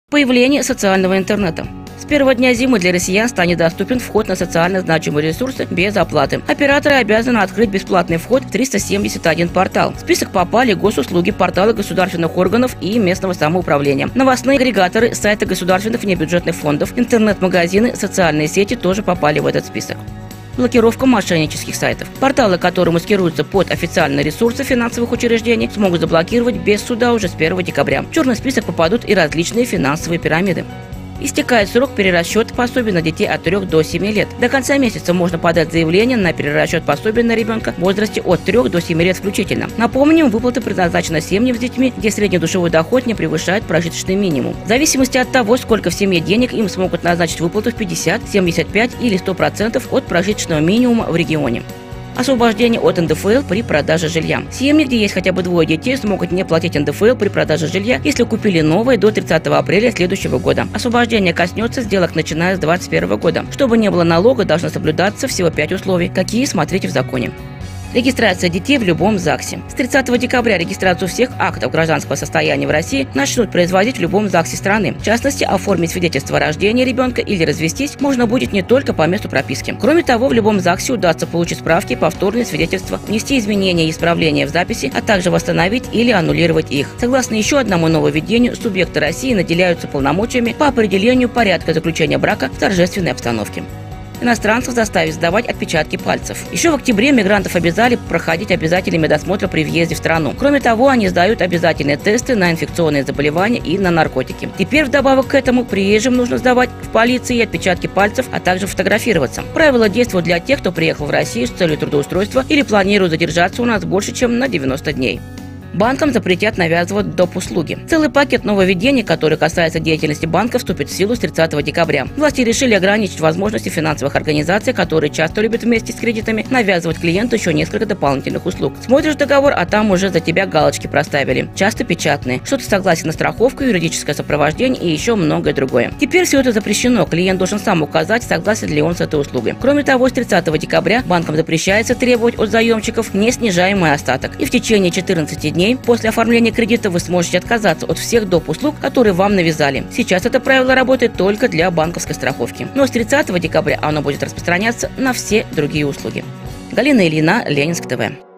Появление социального интернета. С первого дня зимы для россиян станет доступен вход на социально значимые ресурсы без оплаты. Операторы обязаны открыть бесплатный вход в 371 портал. В список попали госуслуги, порталы государственных органов и местного самоуправления, новостные агрегаторы, сайты государственных внебюджетных фондов, интернет-магазины, социальные сети тоже попали в этот список. Блокировка мошеннических сайтов. Порталы, которые маскируются под официальные ресурсы финансовых учреждений, смогут заблокировать без суда уже с 1 декабря. В черный список попадут и различные финансовые пирамиды. Истекает срок перерасчета пособий на детей от 3 до 7 лет. До конца месяца можно подать заявление на перерасчет пособий на ребенка в возрасте от 3 до 7 лет включительно. Напомним, выплата предназначена семьям с детьми, где средний душевой доход не превышает прожиточный минимум. В зависимости от того, сколько в семье денег, им смогут назначить выплату в 50, 75 или 100% от прожиточного минимума в регионе. Освобождение от НДФЛ при продаже жилья. Семьи, где есть хотя бы двое детей, смогут не платить НДФЛ при продаже жилья, если купили новое до 30 апреля следующего года. Освобождение коснется сделок, начиная с 2021 года. Чтобы не было налога, должно соблюдаться всего 5 условий, какие смотрите в законе. Регистрация детей в любом ЗАГСе. С 30 декабря регистрацию всех актов гражданского состояния в России начнут производить в любом ЗАГСе страны. В частности, оформить свидетельство о рождении ребенка или развестись можно будет не только по месту прописки. Кроме того, в любом ЗАГСе удастся получить справки, повторные свидетельства, внести изменения и исправления в записи, а также восстановить или аннулировать их. Согласно еще одному нововведению, субъекты России наделяются полномочиями по определению порядка заключения брака в торжественной обстановке. Иностранцев заставить сдавать отпечатки пальцев. Еще в октябре мигрантов обязали проходить обязательный медосмотр при въезде в страну. Кроме того, они сдают обязательные тесты на инфекционные заболевания и на наркотики. Теперь вдобавок к этому приезжим нужно сдавать в полиции отпечатки пальцев, а также фотографироваться. Правила действуют для тех, кто приехал в Россию с целью трудоустройства или планирует задержаться у нас больше, чем на 90 дней. Банкам запретят навязывать доп. Услуги. Целый пакет нововведений, который касается деятельности банка, вступит в силу с 30 декабря. Власти решили ограничить возможности финансовых организаций, которые часто любят вместе с кредитами навязывать клиенту еще несколько дополнительных услуг. Смотришь договор, а там уже за тебя галочки проставили. Часто печатные. Что ты согласен на страховку, юридическое сопровождение и еще многое другое. Теперь все это запрещено. Клиент должен сам указать, согласен ли он с этой услугой. Кроме того, с 30 декабря банкам запрещается требовать от заемщиков неснижаемый остаток. И в течение 14 дней после оформления кредита вы сможете отказаться от всех доп. Услуг, которые вам навязали. Сейчас это правило работает только для банковской страховки. Но с 30 декабря оно будет распространяться на все другие услуги. Галина Ильина, Ленинск ТВ.